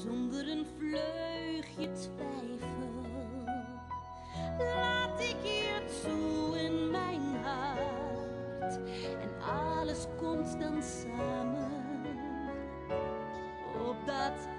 zonder een vleugje twijfel. Laat ik je toe in mijn hart en alles komt dan samen op dat